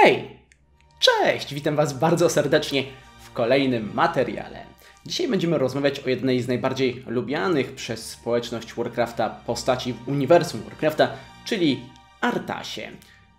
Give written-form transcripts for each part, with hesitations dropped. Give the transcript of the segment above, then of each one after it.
Hej! Cześć! Witam Was bardzo serdecznie w kolejnym materiale. Dzisiaj będziemy rozmawiać o jednej z najbardziej lubianych przez społeczność Warcrafta postaci w uniwersum Warcrafta, czyli Artasie.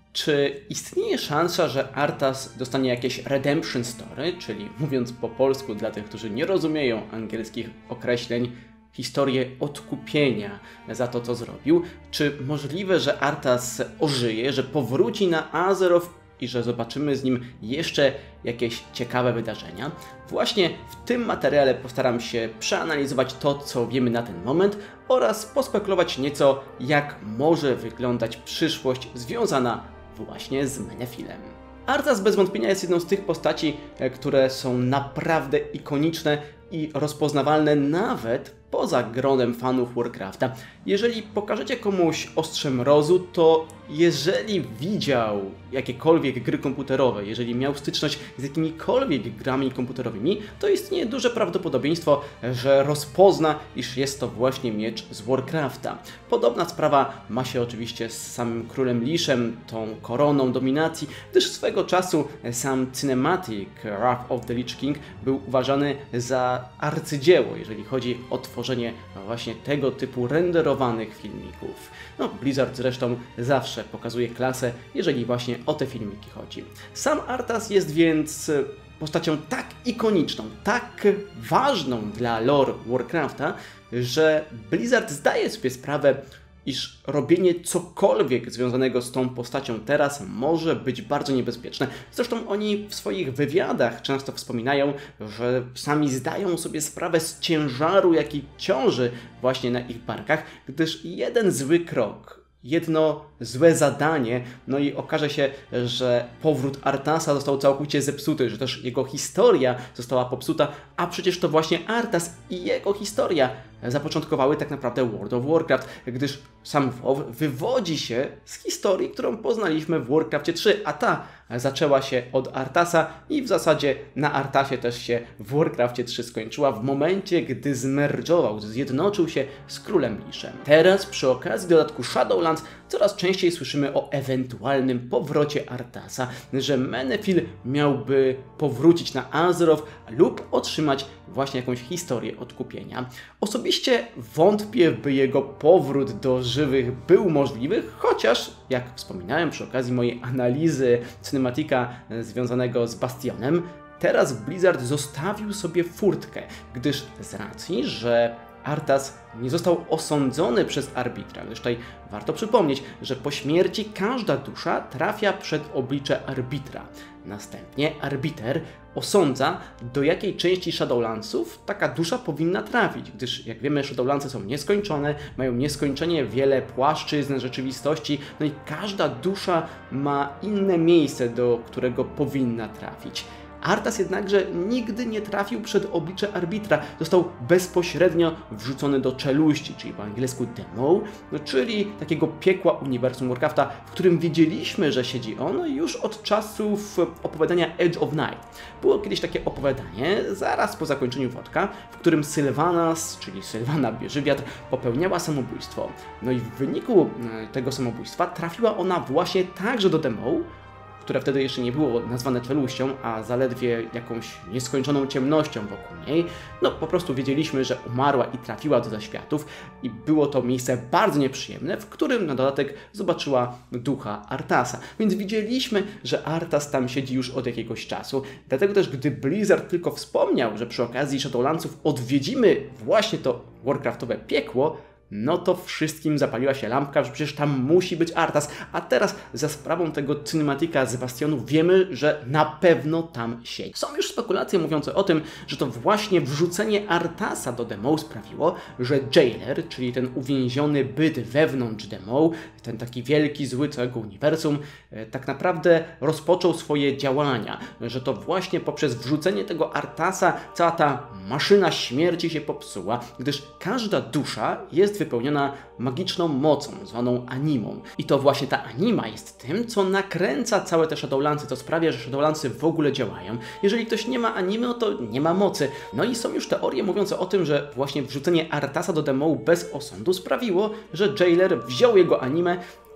Czy istnieje szansa, że Arthas dostanie jakieś redemption story, czyli mówiąc po polsku dla tych, którzy nie rozumieją angielskich określeń, historię odkupienia za to, co zrobił? Czy możliwe, że Arthas ożyje, że powróci na Azeroth i że zobaczymy z nim jeszcze jakieś ciekawe wydarzenia? Właśnie w tym materiale postaram się przeanalizować to, co wiemy na ten moment oraz pospekulować nieco, jak może wyglądać przyszłość związana właśnie z Menethilem. Arthas bez wątpienia jest jedną z tych postaci, które są naprawdę ikoniczne i rozpoznawalne nawet poza gronem fanów Warcrafta. Jeżeli pokażecie komuś Ostrze Mrozu, to jeżeli widział jakiekolwiek gry komputerowe, jeżeli miał styczność z jakimikolwiek grami komputerowymi, to istnieje duże prawdopodobieństwo, że rozpozna, iż jest to właśnie miecz z Warcrafta. Podobna sprawa ma się oczywiście z samym Królem Liszem, tą koroną dominacji, gdyż swego czasu sam Cinematic Wrath of the Lich King był uważany za arcydzieło, jeżeli chodzi o tworzenie właśnie tego typu renderowanych filmików. No, Blizzard zresztą zawsze pokazuje klasę, jeżeli właśnie o te filmiki chodzi. Sam Arthas jest więc postacią tak ikoniczną, tak ważną dla lore Warcrafta, że Blizzard zdaje sobie sprawę, iż robienie cokolwiek związanego z tą postacią teraz może być bardzo niebezpieczne. Zresztą oni w swoich wywiadach często wspominają, że sami zdają sobie sprawę z ciężaru, jaki ciąży właśnie na ich barkach, gdyż jeden zły krok, jedno złe zadanie, no i okaże się, że powrót Arthasa został całkowicie zepsuty, że też jego historia została popsuta, a przecież to właśnie Arthas i jego historia zapoczątkowały tak naprawdę World of Warcraft, gdyż sam WoW wywodzi się z historii, którą poznaliśmy w Warcraftie 3, a ta zaczęła się od Arthasa i w zasadzie na Arthasie też się w Warcraftie 3 skończyła w momencie, gdy zmerdżował, zjednoczył się z Królem Liszem. Teraz przy okazji dodatku Shadowlands coraz częściej słyszymy o ewentualnym powrocie Arthasa, że Menethil miałby powrócić na Azeroth lub otrzymać właśnie jakąś historię odkupienia. Osobiście wątpię, by jego powrót do żywych był możliwy, chociaż, jak wspominałem przy okazji mojej analizy cinematika związanego z Bastionem, teraz Blizzard zostawił sobie furtkę, gdyż z racji, że Arthas nie został osądzony przez arbitra. Zresztą tutaj warto przypomnieć, że po śmierci każda dusza trafia przed oblicze arbitra. Następnie arbiter osądza, do jakiej części Shadowlandsów taka dusza powinna trafić, gdyż jak wiemy, Shadowlandsy są nieskończone, mają nieskończenie wiele płaszczyzn rzeczywistości, no i każda dusza ma inne miejsce, do którego powinna trafić. Arthas jednakże nigdy nie trafił przed oblicze arbitra, został bezpośrednio wrzucony do czeluści, czyli po angielsku demo, czyli takiego piekła uniwersum Warcrafta, w którym wiedzieliśmy, że siedzi on już od czasów opowiadania Edge of Night. Było kiedyś takie opowiadanie, zaraz po zakończeniu wodka, w którym Sylvanas, czyli Sylwana Bieżywiatr, popełniała samobójstwo. No i w wyniku tego samobójstwa trafiła ona właśnie także do demo, które wtedy jeszcze nie było nazwane czeluścią, a zaledwie jakąś nieskończoną ciemnością wokół niej. No po prostu wiedzieliśmy, że umarła i trafiła do zaświatów i było to miejsce bardzo nieprzyjemne, w którym na dodatek zobaczyła ducha Arthasa. Więc widzieliśmy, że Arthas tam siedzi już od jakiegoś czasu. Dlatego też, gdy Blizzard tylko wspomniał, że przy okazji Shadowlandsów odwiedzimy właśnie to Warcraftowe piekło, no to wszystkim zapaliła się lampka, że przecież tam musi być Arthas. A teraz za sprawą tego cinematika z Bastionu wiemy, że na pewno tam siedzi. Są już spekulacje mówiące o tym, że to właśnie wrzucenie Arthasa do demo sprawiło, że Jailer, czyli ten uwięziony byt wewnątrz demo, ten taki wielki zły całego uniwersum, tak naprawdę rozpoczął swoje działania. Że to właśnie poprzez wrzucenie tego Arthasa cała ta maszyna śmierci się popsuła, gdyż każda dusza jest wypełniona magiczną mocą, zwaną animą. I to właśnie ta anima jest tym, co nakręca całe te Shadowlandsy, co sprawia, że Shadowlandsy w ogóle działają. Jeżeli ktoś nie ma animy, no to nie ma mocy. No i są już teorie mówiące o tym, że właśnie wrzucenie Arthasa do demo bez osądu sprawiło, że Jailer wziął jego animę,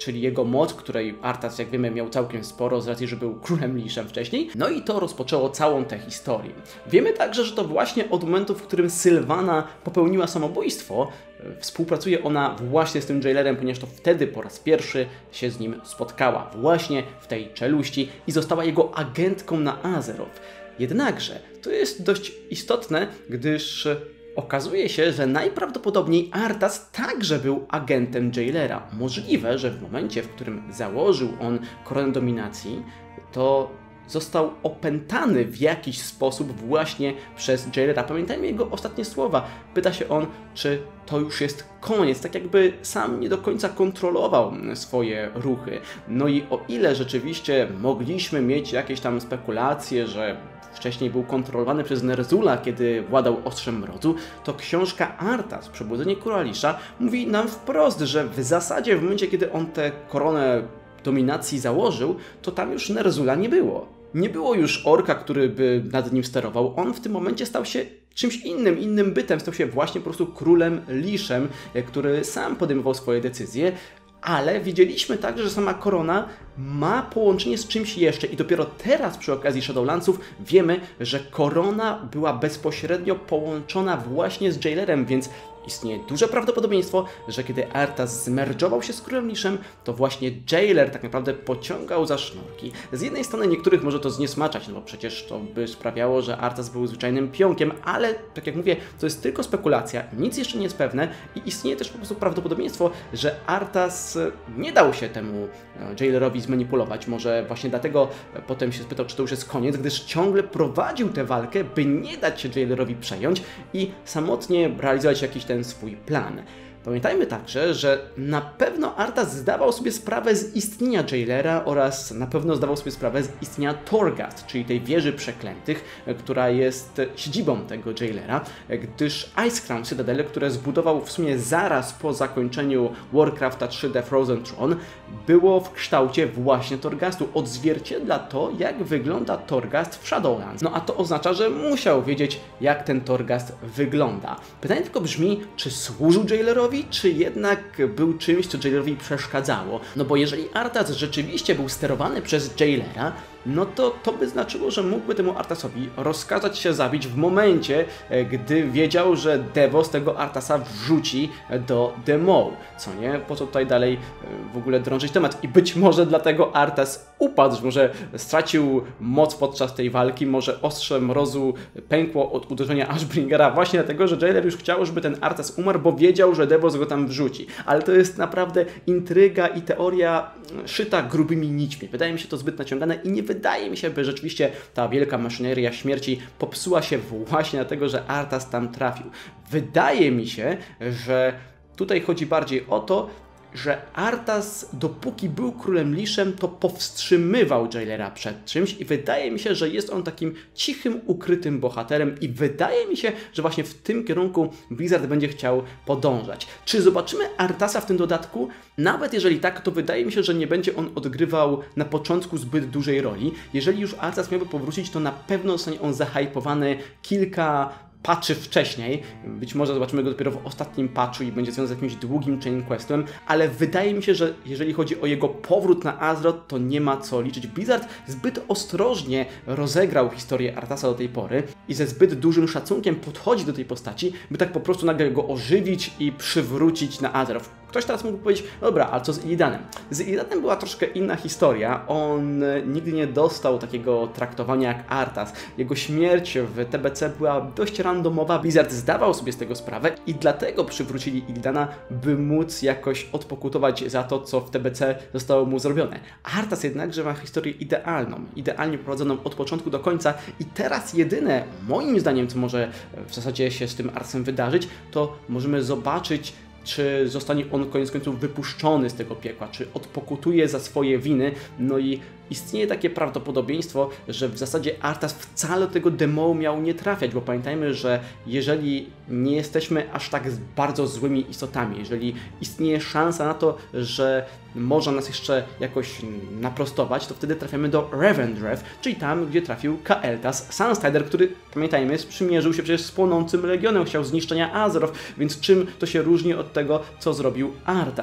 czyli jego moc, której Arthas, jak wiemy, miał całkiem sporo z racji, że był królem liszem wcześniej. No i to rozpoczęło całą tę historię. Wiemy także, że to właśnie od momentu, w którym Sylwana popełniła samobójstwo, współpracuje ona właśnie z tym Jailerem, ponieważ to wtedy po raz pierwszy się z nim spotkała, właśnie w tej czeluści i została jego agentką na Azeroth. Jednakże to jest dość istotne, gdyż okazuje się, że najprawdopodobniej Arthas także był agentem Jailera. Możliwe, że w momencie, w którym założył on koronę dominacji, to został opętany w jakiś sposób właśnie przez Jailera. Pamiętajmy jego ostatnie słowa. Pyta się on, czy to już jest koniec. Tak jakby sam nie do końca kontrolował swoje ruchy. No i o ile rzeczywiście mogliśmy mieć jakieś tam spekulacje, że wcześniej był kontrolowany przez Nerzula, kiedy władał Ostrzem Mrozu, to książka Arthas, Przebudzenie Króla Lisza, mówi nam wprost, że w zasadzie w momencie, kiedy on tę koronę dominacji założył, to tam już Nerzula nie było. Nie było już orka, który by nad nim sterował. On w tym momencie stał się czymś innym bytem. Stał się właśnie po prostu królem liszem, który sam podejmował swoje decyzje. Ale widzieliśmy także, że sama korona ma połączenie z czymś jeszcze i dopiero teraz przy okazji Shadowlandsów wiemy, że korona była bezpośrednio połączona właśnie z Jailerem, więc istnieje duże prawdopodobieństwo, że kiedy Arthas zmerdżował się z Królem Liszem, to właśnie Jailer tak naprawdę pociągał za sznurki. Z jednej strony niektórych może to zniesmaczać, no bo przecież to by sprawiało, że Arthas był zwyczajnym pionkiem, ale tak jak mówię, to jest tylko spekulacja, nic jeszcze nie jest pewne i istnieje też po prostu prawdopodobieństwo, że Arthas nie dał się temu Jailerowi zmanipulować. Może właśnie dlatego potem się spytał, czy to już jest koniec, gdyż ciągle prowadził tę walkę, by nie dać się Jailerowi przejąć i samotnie realizować jakiś ten swój plan. Pamiętajmy także, że na pewno Arthas zdawał sobie sprawę z istnienia Jailera oraz na pewno zdawał sobie sprawę z istnienia Torghast, czyli tej wieży przeklętych, która jest siedzibą tego Jailera, gdyż Icecrown Citadel, które zbudował w sumie zaraz po zakończeniu Warcrafta 3 The Frozen Throne, było w kształcie właśnie Torghastu. Odzwierciedla to, jak wygląda Torghast w Shadowlands. No a to oznacza, że musiał wiedzieć, jak ten Torghast wygląda. Pytanie tylko brzmi, czy służył Jailerowi, czy jednak był czymś, co Jailerowi przeszkadzało. No bo jeżeli Arthas rzeczywiście był sterowany przez Jailera, no to by znaczyło, że mógłby temu Arthasowi rozkazać się zabić w momencie, gdy wiedział, że Devos tego Arthasa wrzuci do The Maw. Co nie? Po co tutaj dalej w ogóle drążyć temat? I być może dlatego Arthas upadł, że może stracił moc podczas tej walki, może ostrze mrozu pękło od uderzenia Ashbringera właśnie dlatego, że Jailer już chciał, żeby ten Arthas umarł, bo wiedział, że Devos go tam wrzuci. Ale to jest naprawdę intryga i teoria szyta grubymi nićmi. Wydaje mi się to zbyt naciągane i nie wydaje mi się, by rzeczywiście ta wielka maszyneria śmierci popsuła się właśnie dlatego, że Arthas tam trafił. Wydaje mi się, że tutaj chodzi bardziej o to, że Arthas, dopóki był królem liszem, to powstrzymywał Jailera przed czymś i wydaje mi się, że jest on takim cichym, ukrytym bohaterem i wydaje mi się, że właśnie w tym kierunku Blizzard będzie chciał podążać. Czy zobaczymy Arthasa w tym dodatku? Nawet jeżeli tak, to wydaje mi się, że nie będzie on odgrywał na początku zbyt dużej roli. Jeżeli już Arthas miałby powrócić, to na pewno zostanie on zahypowany kilka patchy wcześniej. Być może zobaczymy go dopiero w ostatnim patchu i będzie związany z jakimś długim chain questem, ale wydaje mi się, że jeżeli chodzi o jego powrót na Azeroth, to nie ma co liczyć. Blizzard zbyt ostrożnie rozegrał historię Arthasa do tej pory i ze zbyt dużym szacunkiem podchodzi do tej postaci, by tak po prostu nagle go ożywić i przywrócić na Azeroth. Ktoś teraz mógł powiedzieć, dobra, ale co z Illidanem? Z Illidanem była troszkę inna historia. On nigdy nie dostał takiego traktowania jak Arthas. Jego śmierć w TBC była dość randomowa. Blizzard zdawał sobie z tego sprawę i dlatego przywrócili Illidana, by móc jakoś odpokutować za to, co w TBC zostało mu zrobione. Arthas jednakże ma historię idealną, idealnie prowadzoną od początku do końca i teraz jedyne, moim zdaniem, co może w zasadzie się z tym Arthasem wydarzyć, to możemy zobaczyć, czy zostanie on koniec końców wypuszczony z tego piekła, czy odpokutuje za swoje winy, no i istnieje takie prawdopodobieństwo, że w zasadzie Arthas wcale do tego demo miał nie trafiać, bo pamiętajmy, że jeżeli nie jesteśmy aż tak bardzo złymi istotami, jeżeli istnieje szansa na to, że można nas jeszcze jakoś naprostować, to wtedy trafiamy do Revendreth, czyli tam, gdzie trafił Kael'thas Sunstrider, który, pamiętajmy, sprzymierzył się przecież z płonącym Legionem, chciał zniszczenia Azeroth, więc czym to się różni od tego, co zrobił Arthas?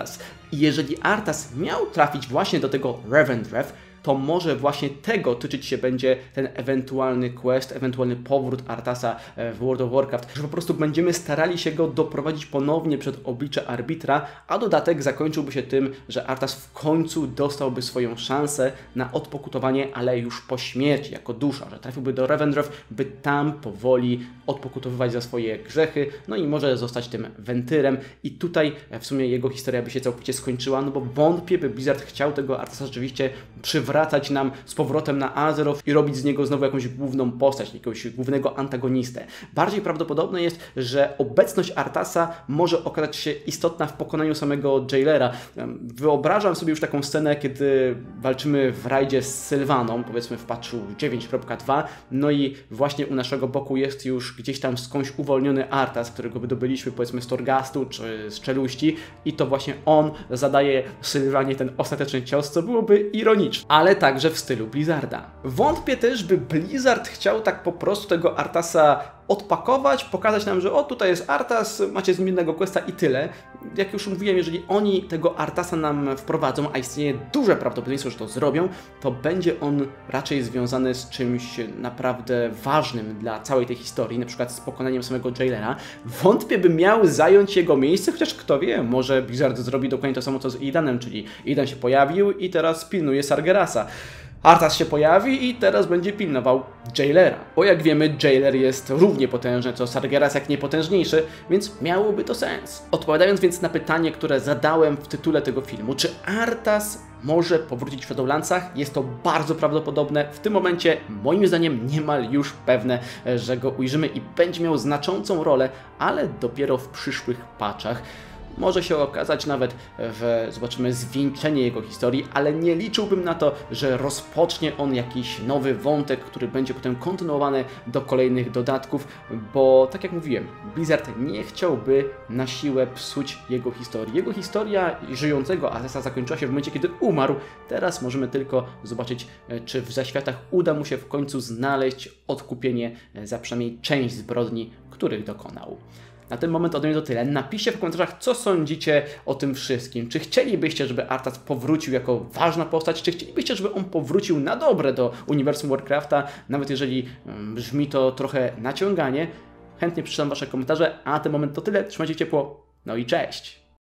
I jeżeli Arthas miał trafić właśnie do tego Revendreth, to może właśnie tego tyczyć się będzie ten ewentualny quest, ewentualny powrót Arthasa w World of Warcraft, że po prostu będziemy starali się go doprowadzić ponownie przed oblicze arbitra, a dodatek zakończyłby się tym, że Arthas w końcu dostałby swoją szansę na odpokutowanie, ale już po śmierci, jako dusza, że trafiłby do Revendreth, by tam powoli odpokutowywać za swoje grzechy, no i może zostać tym wentyrem i tutaj w sumie jego historia by się całkowicie skończyła, no bo wątpię, by Blizzard chciał tego Arthasa rzeczywiście przywracać nam z powrotem na Azeroth i robić z niego znowu jakąś główną postać, jakiegoś głównego antagonistę. Bardziej prawdopodobne jest, że obecność Arthasa może okazać się istotna w pokonaniu samego Jailera. Wyobrażam sobie już taką scenę, kiedy walczymy w rajdzie z Sylvaną, powiedzmy w patchu 9.2, no i właśnie u naszego boku jest już gdzieś tam skądś uwolniony Arthas, którego wydobyliśmy powiedzmy z Torghastu czy z Czeluści i to właśnie on zadaje Sylwanie ten ostateczny cios, co byłoby ironiczne, ale także w stylu Blizzarda. Wątpię też, by Blizzard chciał tak po prostu tego Arthasa odpakować, pokazać nam, że o, tutaj jest Arthas, macie z nim jednego questa i tyle. Jak już mówiłem, jeżeli oni tego Arthasa nam wprowadzą, a istnieje duże prawdopodobieństwo, że to zrobią, to będzie on raczej związany z czymś naprawdę ważnym dla całej tej historii, na przykład z pokonaniem samego Jailera. Wątpię, by miał zająć jego miejsce, chociaż kto wie, może Blizzard zrobi dokładnie to samo co z Illidanem, czyli Illidan się pojawił i teraz pilnuje Sargerasa. Arthas się pojawi i teraz będzie pilnował Jailera. Bo jak wiemy, Jailer jest równie potężny co Sargeras, jak nie potężniejszy, więc miałoby to sens. Odpowiadając więc na pytanie, które zadałem w tytule tego filmu, czy Arthas może powrócić w Shadowlandsach? Jest to bardzo prawdopodobne. W tym momencie, moim zdaniem, niemal już pewne, że go ujrzymy i będzie miał znaczącą rolę, ale dopiero w przyszłych patchach. Może się okazać nawet zobaczymy, zwieńczenie jego historii, ale nie liczyłbym na to, że rozpocznie on jakiś nowy wątek, który będzie potem kontynuowany do kolejnych dodatków, bo tak jak mówiłem, Blizzard nie chciałby na siłę psuć jego historii. Jego historia żyjącego Arthasa zakończyła się w momencie, kiedy umarł. Teraz możemy tylko zobaczyć, czy w zaświatach uda mu się w końcu znaleźć odkupienie za przynajmniej część zbrodni, których dokonał. Na ten moment ode mnie to tyle. Napiszcie w komentarzach, co sądzicie o tym wszystkim. Czy chcielibyście, żeby Arthas powrócił jako ważna postać? Czy chcielibyście, żeby on powrócił na dobre do uniwersum Warcrafta? Nawet jeżeli brzmi to trochę naciąganie. Chętnie przeczytam wasze komentarze, a na ten moment to tyle. Trzymajcie ciepło. No i cześć!